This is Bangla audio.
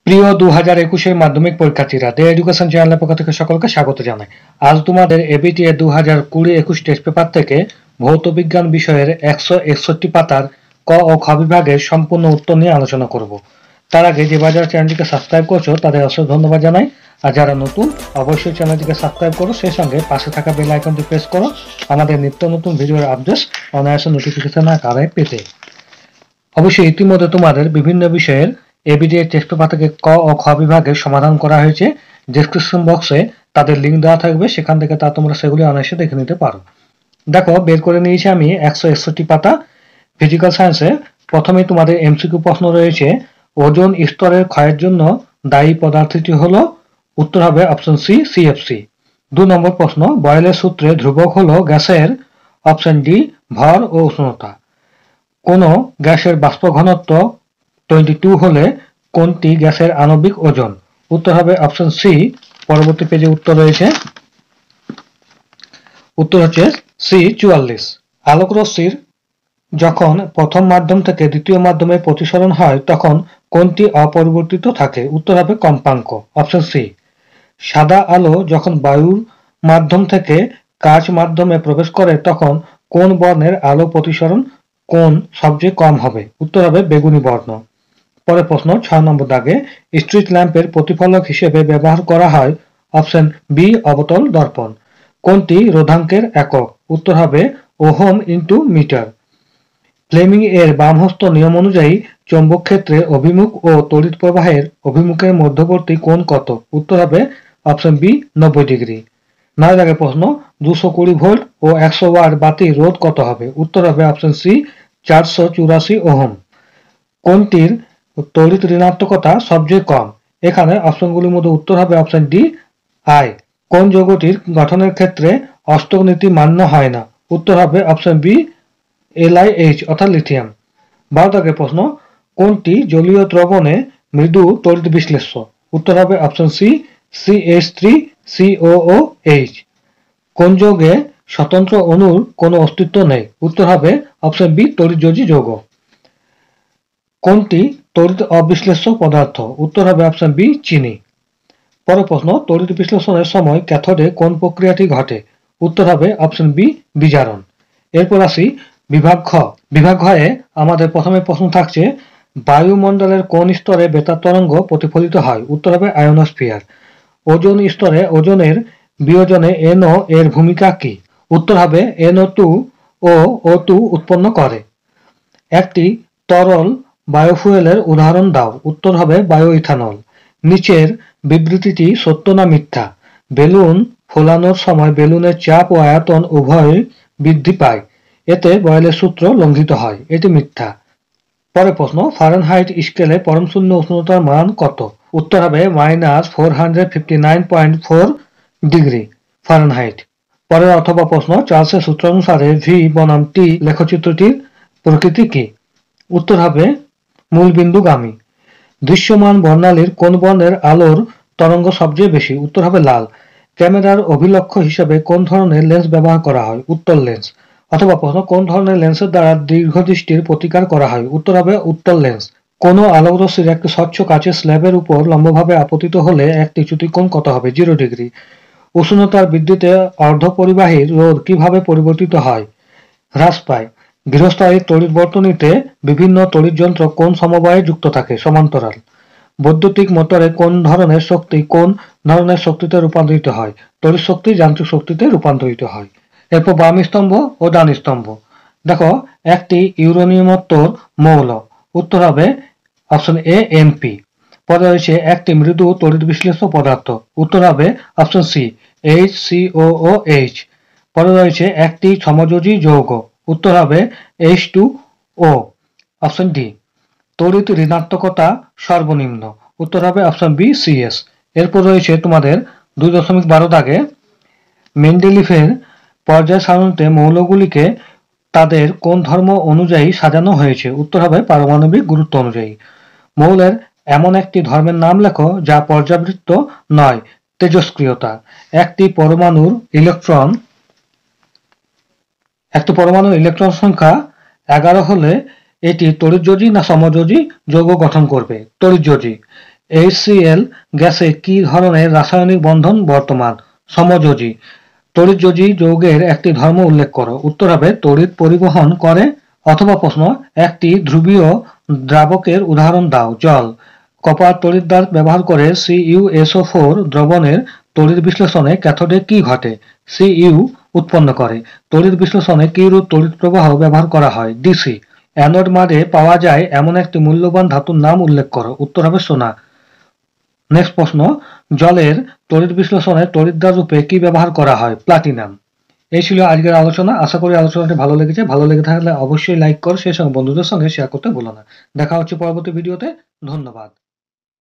প্রিয় 2021 মাধ্যমিক পরীক্ষার্থীরা, দ্য এডুকেশন চ্যানেলের পক্ষ থেকে সকলকে স্বাগত জানাই। আজ তোমাদের এবিটি 2020-21 টেস্ট পেপার থেকে ভৌত বিজ্ঞান বিষয়ের 161 পাতার ক ও খ বিভাগের সম্পূর্ণ উত্তর নিয়ে আলোচনা করব। তার আগে যে যারা চ্যানেলটিকে সাবস্ক্রাইব করছো তাদের অসংখ্য ধন্যবাদ জানাই, আর যারা নতুন অবশ্যই চ্যানেলটিকে সাবস্ক্রাইব করো, সেই সঙ্গে পাশে থাকা বেল আইকনটি প্রেস করো আমাদের নিত্য নতুন ভিডিওর আপডেট অনায়াসে নোটিফিকেশন আকারে পেতে। অবশ্যই ইতিমধ্যে তোমাদের বিভিন্ন বিষয়ের এবিডি টেস্ট পেপার থেকে ক ও খ বিভাগের সমাধান করা হয়েছে। ডেসক্রিপশন বক্সে তাদের লিঙ্ক দেওয়া থাকবে, সেখান থেকে তোমরা সেগুলি অনায়াসে দেখে নিতে পারো। দেখো, বের করে নিয়েছি আমি 161 পাতা ফিজিক্যাল সায়েন্সে। প্রথমে তোমাদের এমসিকিউ প্রশ্ন রয়েছে, ওজোন স্তরের ক্ষয়ের জন্য দায়ী পদার্থটি হলো, উত্তর হবে অপশন সি, সিএফসি। 2 নম্বর প্রশ্ন, বয়েলের সূত্রে ধ্রুবক হলো গ্যাসের, অপশন ডি ভর ও উষ্ণতা। কোন গ্যাসের বাষ্প ঘনত্ব 22 হলে কোনটি গ্যাসের আণবিক ওজন, উত্তর হবে অপশন সি। পরবর্তী পেজে উত্তর রয়েছে, উত্তর হচ্ছে সি 44। আলোক রশ্মির যখন প্রথম মাধ্যম থেকে দ্বিতীয় মাধ্যমে প্রতিসরণ হয় তখন কোনটি অপরিবর্তিত থাকে, উত্তর হবে কম্পাঙ্ক, অপশন সি। সাদা আলো যখন বায়ুর মাধ্যম থেকে কাচ মাধ্যমে প্রবেশ করে তখন কোন বর্ণের আলো প্রতিসরণ কোন সবচেয়ে কম হবে, উত্তর হবে বেগুনি বর্ণ। পরের প্রশ্ন 6 নম্বর দাগে, স্ট্রিট ল্যাম্পের প্রতিফলক হিসেবে ব্যবহার করা হয়, অপশন বি অবতল দর্পণ। কোনটি রোধাঙ্কের একক, উত্তর হবে ওহম ইন্টু মিটার। ফ্লেমিং এর বামহস্ত নিয়ম অনুযায়ী চৌম্বক ক্ষেত্রের অভিমুখ ও তড়িৎ প্রবাহের অভিমুখের মধ্যবর্তী কোণ কত, উত্তর হবে অপশন বি 90 ডিগ্রি। 9 দাগের প্রশ্ন, 220 ভোল্ট ও 100 ওয়াট বাতির রোধ কত হবে, উত্তর হবে অপশন সি 484 ওহম। কোনটির তড়িৎ ঋণাত্মকতা সবচেয়ে কম, এখানে অপশনগুলির মধ্যে উত্তর হবে অপশন ডি আই। কোন যৌগটির গঠনের ক্ষেত্রে অষ্টক নীতি মান্য হয় না, উত্তর হবে অপশন বি LiH অর্থাৎ লিথিয়াম। 12 দাগের প্রশ্ন, কোনটি জলীয় দ্রবণে মৃদু তড়িৎ বিশ্লেষ্য, উত্তর হবে অপশন সি CH3COOH। কোন যৌগে স্বতন্ত্র অণুর কোনো অস্তিত্ব নেই, উত্তর হবে অপশন বি তড়িৎযোজী যৌগ। কোনটি তড়িৎ অবিশ্লেষ্য পদার্থ, উত্তর হবে অপশন বি চিনি। পরের প্রশ্ন, তড়িৎ বিশ্লেষণের সময় ক্যাথোডে কোন প্রক্রিয়াটি ঘটে, উত্তর হবে অপশন বি বিজারণ। এরপর আসি বিভাগ খ। বিভাগ ঘয়ে আমাদের প্রথমে প্রশ্ন থাকছে, বায়ুমণ্ডলের কোন স্তরে বেতার তরঙ্গ প্রতিফলিত হয়, উত্তর হবে আয়োনোস্ফিয়ার। ওজোন স্তরে ওজোনের বিয়োজনে NO এর ভূমিকা কি, উত্তর হবে NO2 ও O2 উৎপন্ন করে। একটি তরল বায়োফুয়েলের উদাহরণ দাও, উত্তর হবে বায়োইথানল। নিচের বিবৃতিটি সত্য না মিথ্যা, বেলুন ফোলানোর সময় বেলুনের চাপ ও আয়তন উভয় বৃদ্ধি পায়, এতে বয়েলের সূত্র লঙ্ঘিত হয়, এটি মিথ্যা। পরের প্রশ্ন, ফারেনহাইট স্কেলে পরম শূন্য উষ্ণতার মান কত, উত্তর হবে -459.4 ডিগ্রি ফারেনহাইট। পরের অথবা প্রশ্ন, চার্লসের সূত্র অনুসারে ভি বনাম টি লেখচিত্রটির প্রকৃতি কি, উত্তর হবে মূলবিন্দুগামী। দৃশ্যমান বর্ণালীর কোন বর্ণের আলোর তরঙ্গ সবচেয়ে বেশি, উত্তর হবে লাল। ক্যামেরার অভিলক্ষ্য হিসেবে কোন ধরনের লেন্স ব্যবহার করা হয়, উত্তল লেন্স। অথবা প্রশ্ন, কোন ধরনের লেন্সের দ্বারা দীর্ঘদৃষ্টির প্রতিকার করা হয়, উত্তর হবে উত্তল লেন্স। কোন আলোক রশ্মির একটি স্বচ্ছ কাচের স্ল্যাবের উপর লম্বভাবে আপতিত হলে একটি চ্যুতিকোণ কত হবে, 0 ডিগ্রি। উষ্ণতার বৃদ্ধিতে অর্ধপরিবাহীর রোধ কিভাবে পরিবর্তিত হয়, হ্রাস পায়। গৃহস্থায়ী তড়িৎ বর্তনীতে বিভিন্ন তড়িৎ যন্ত্র কোন সমবায়ে যুক্ত থাকে, সমান্তরাল। বৈদ্যুতিক মোটরে কোন ধরনের শক্তিতে রূপান্তরিত হয়, তড়িৎ শক্তি যান্ত্রিক শক্তিতে রূপান্তরিত হয়। এরপর বাম স্তম্ভ ও ডান স্তম্ভ। দেখো, একটি ইউরেনিয়ামোত্তর মৌল, উত্তর হবে অপশন এ NP। পরে রয়েছে একটি মৃদু তড়িৎ বিশ্লেষ্য পদার্থ, উত্তর হবে অপশন সি HCOOH। পরে রয়েছে একটি সমযোজী যৌগ, উত্তর হবে H2O, অপশন ডি। তড়িৎ ঋণাত্মকতা সর্বনিম্ন, উত্তর হবে অপশন বি CS। এরপর রয়েছে তোমাদের 2.12 দাগে, মেন্ডেলিফের পর্যায় সারণীতে মৌলগুলিকে তাদের কোন ধর্ম অনুযায়ী সাজানো হয়েছে, উত্তর হবে পারমাণবিক গুরুত্ব অনুযায়ী। মৌলের এমন একটি ধর্মের নাম লেখো যা পর্যাবৃত্ত নয়, তেজস্ক্রিয়তা। একটি পরমাণুর ইলেকট্রন সংখ্যা 11 হলে এটি তড়িৎযোজী না সমযোজী যৌগ গঠন করবে, তড়িৎযোজী। HCl গ্যাসে কি ধরনের রাসায়নিক বন্ধন বর্তমান? সমযোজী। তড়িৎযোজী যৌগের একটি ধর্ম উল্লেখ করো। উত্তর হবে তড়িৎ পরিবহন করে। অথবা প্রশ্ন, একটি ধ্রুবীয় দ্রাবকের উদাহরণ দাও। জল। কপার তড়িৎদ্বার ব্যবহার করে CuSO4 দ্রবণের তড়িৎ বিশ্লেষণে ক্যাথোডে কি ঘটে? Cu উৎপন্ন করে। তড়িৎ বিশ্লেষণে কি রূপ তড়িৎ প্রবাহ ব্যবহার করা হয়? DC। অ্যানোড মাদে পাওয়া যায় এমন একটি মূল্যবান ধাতুর নাম উল্লেখ করো। উত্তর হবে সোনা। নেক্সট প্রশ্ন, জলের তড়িৎ বিশ্লেষণে তড়িৎদ্বার রূপে কি ব্যবহার করা হয়? প্লাটিনাম। এই ছিল আজকের আলোচনা। আশা করি আলোচনাটি ভালো লেগেছে। ভালো লেগে থাকলে অবশ্যই লাইক কর, সেই সঙ্গে বন্ধুদের সঙ্গে শেয়ার করতে ভুলো না। দেখা হচ্ছে পরবর্তী ভিডিওতে। ধন্যবাদ।